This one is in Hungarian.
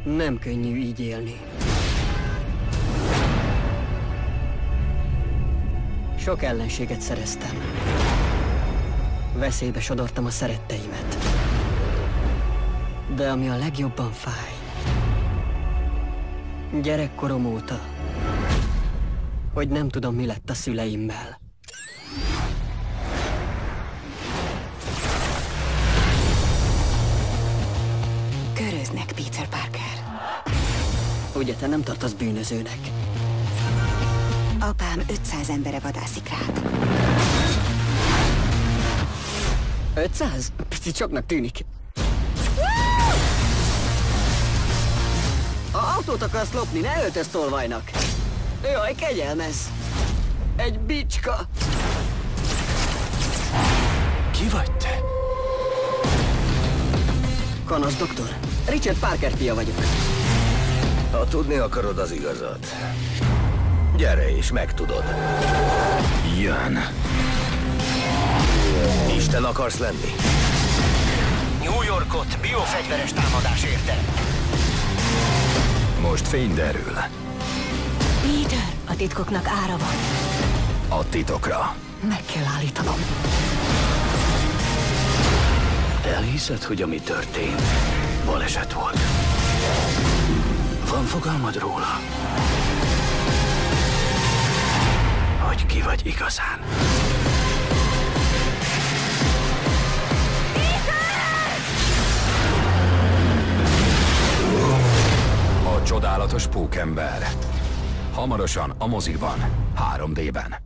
Nem könnyű így élni. Sok ellenséget szereztem. Veszélybe sodortam a szeretteimet. De ami a legjobban fáj, gyerekkorom óta, hogy nem tudom, mi lett a szüleimmel. Köröznek, Peter Parker. Ugye te nem tartasz bűnözőnek? Apám 500 embere vadászik rád. 500? Picit soknak tűnik. A autót akarsz lopni, ne öltöz tolvajnak. Jaj, kegyelmez. Egy bicska. Ki vagy te? Kanasz doktor. Richard Parker fia vagyok. Ha tudni akarod az igazat, gyere és megtudod. Jön. Isten akarsz lenni? New Yorkot biofegyveres támadás érte. Most fény derül. Peter, a titkoknak ára van. A titokra. Meg kell állítanom. Elhiszed, hogy ami történt, baleset volt? Van fogalmad róla? Hogy ki vagy igazán? A csodálatos pókember. Hamarosan a moziban, 3D-ben.